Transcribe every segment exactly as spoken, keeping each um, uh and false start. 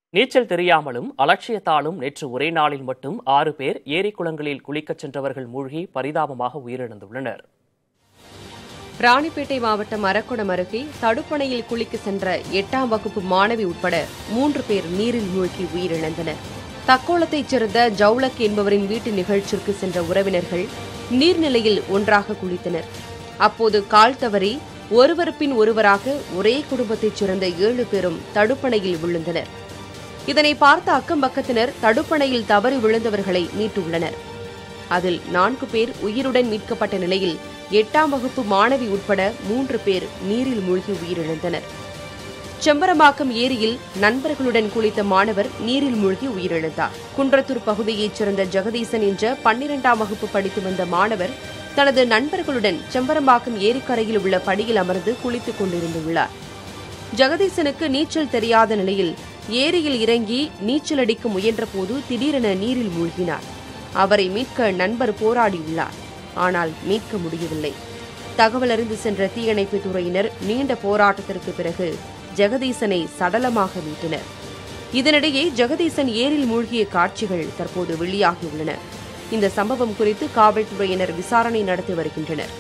நீச்சல் தெரியாமலும் அலட்சியத்தாலும் நேற்று ஒரே நாளில் மட்டும் ஆறு பேர் ஏரி குளங்களில் குளிக்கச் சென்றவர்கள் மூழ்கி பரிதாபமாக உயிரிழந்துள்ளனர். ராணிப்பேட்டை மாவட்டம் அரக்கோணம் அருகே தடுப்பணையில் குளிக்க சென்ற எட்டாம் வகுப்பு மாணவி உட்பட மூன்று பேர் நீரில் மூழ்கி உயிரிழந்தனர். தக்கோலத்தைச் சேர்ந்த ஜவுலக் என்பவரின் வீட்டு நிகழ்ச்சிக்கு சென்ற உறவினர்கள் நீர்நிலையில் ஒன்றாக குளித்தனர். அப்போது கால் தவறி ஒருவர் பின் ஒருவராக ஒரே குடும்பத்தைச் சேர்ந்த ஏழு பேரும் தடுப்பணையில் விழுந்தனர். இதனை பார்த்த அக்கம்பக்கத்தினர் தடுப்பணையில் தவறி விழுந்தவர்களை மீட்டுள்ளனர். அதில் நான்கு பேர் உயிருடன் மீட்கப்பட்ட நிலையில் எட்டாம் வகுப்பு மாணவி உட்பட மூன்று பேர் நீரில் மூழ்கி உயிரிழந்தனர். செம்பரம்பாக்கம் ஏரியில் நண்பர்களுடன் குளித்த மாணவர் நீரில் மூழ்கி உயிரிழந்தார். குன்றத்தூர் பகுதியைச் சேர்ந்த ஜெகதீசன் என்ற பன்னிரண்டாம் வகுப்பு படித்து வந்த மாணவர் தனது நண்பர்களுடன் செம்பரம்பாக்கம் ஏரிக்கரையில் உள்ள படியில் அமர்ந்து குளித்துக் கொண்டிருந்துள்ளார். ஜெகதீசனுக்கு நீச்சல் தெரியாத நிலையில் ஏரியில் இறங்கி நீச்சல் அடிக்க முயன்றபோது திடீரென நீரில் மூழ்கினார். அவரை மீட்க நண்பர் போராடியுள்ளார். ஆனால் மீட்க முடியவில்லை. தகவல் அறிந்து சென்ற தீயணைப்புத் துறையினர் நீண்ட போராட்டத்திற்கு பிறகு ஜெகதீசனை சடலமாக மீட்டனர். இதனிடையே ஜெகதீசன் ஏரியில் மூழ்கிய காட்சிகள் தற்போது வெளியாகியுள்ளன. இந்த சம்பவம் குறித்து காவல்துறையினர் விசாரணை நடத்தி வருகின்றனர்.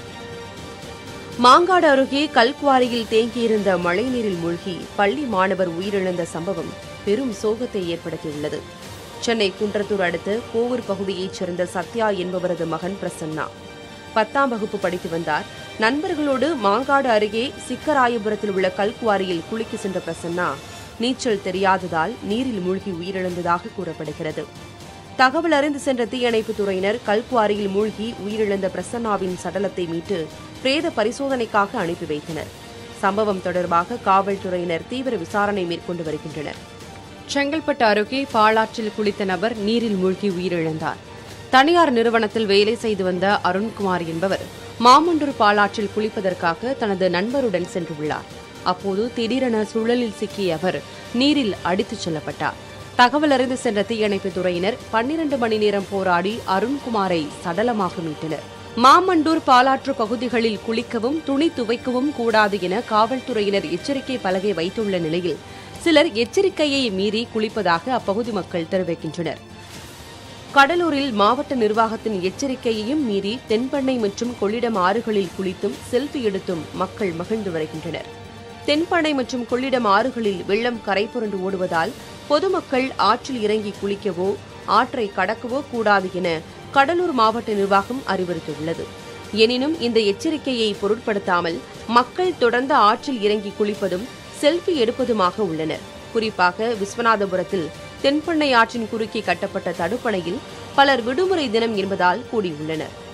மாங்காடு அருகே கல்குவாரியில் தேங்கியிருந்த மழைநீரில் மூழ்கி பள்ளி மாணவர் உயிரிழந்த சம்பவம் பெரும் சோகத்தை ஏற்படுத்தியுள்ளது. சென்னை குன்றத்தூர் அடுத்த கோவூர் பகுதியைச் சேர்ந்த சத்யா என்பவரது மகன் பிரசன்னா பத்தாம் வகுப்பு படித்து வந்தார். நண்பர்களோடு மாங்காடு அருகே சிக்கராயபுரத்தில் உள்ள கல்குவாரியில் குளிக்க சென்ற பிரசன்னா நீச்சல் தெரியாததால் நீரில் மூழ்கி உயிரிழந்ததாக கூறப்படுகிறது. தகவல் அறிந்து சென்ற தீயணைப்புத் துறையினர் கல்குவாரியில் மூழ்கி உயிரிழந்த பிரசன்னாவின் சடலத்தை மீட்டு பிரேத பரிசோதனைக்காக அனுப்பி வைத்தனர். சம்பவம் தொடர்பாக காவல்துறையினர் தீவிர விசாரணை மேற்கொண்டு வருகின்றனர். செங்கல்பட்டு அருகே பாலாற்றில் குளித்த நபர் நீரில் மூழ்கி உயிரிழந்தார். தனியார் நிறுவனத்தில் வேலை செய்து வந்த அருண்குமார் என்பவர் மாமண்டூர் பாலாற்றில் குளிப்பதற்காக தனது நண்பருடன் சென்றுள்ளார். அப்போது திடீரென சுழலில் சிக்கிய அவர் நீரில் அடித்துச் செல்லப்பட்டார். தகவல் அறிந்து சென்ற தீயணைப்புத் துறையினர் பன்னிரண்டு மணி நேரம் போராடி அருண்குமாரை சடலமாக மீட்டனர். மாமண்டூர் பாலாற்று பகுதிகளில் குளிக்கவும் துணி துவைக்கவும் கூடாது என காவல்துறையினர் எச்சரிக்கை பலகை வைத்துள்ள நிலையில் சிலர் எச்சரிக்கையை மீறி குளிப்பதாக அப்பகுதி மக்கள் தெரிவிக்கின்றனர். கடலூரில் மாவட்ட நிர்வாகத்தின் எச்சரிக்கையையும் மீறி தென்பெண்ணை மற்றும் கொள்ளிடம் ஆறுகளில் குளித்தும் செல்ஃபி எடுத்தும் மக்கள் மகிழ்ந்து வருகின்றனர். தென்பெண்ணை மற்றும் கொள்ளிடம் ஆறுகளில் வெள்ளம் கரை புரண்டு ஓடுவதால் பொதுமக்கள் ஆற்றில் இறங்கி குளிக்கவோ ஆற்றை கடக்கவோ கூடாது என கடலூர் மாவட்ட நிர்வாகம் அறிவுறுத்தியுள்ளது. எனினும் இந்த எச்சரிக்கையை பொருட்படுத்தாமல் மக்கள் தொடர்ந்து ஆற்றில் இறங்கி குளிப்பதும் செல்ஃபி எடுப்பதுமாக உள்ளனர். குறிப்பாக விஸ்வநாதபுரத்தில் தென்பெண்ணை ஆற்றின் குறுக்கே கட்டப்பட்ட தடுப்பணையில் பலர் விடுமுறை தினம் என்பதால் கூடியுள்ளனர்.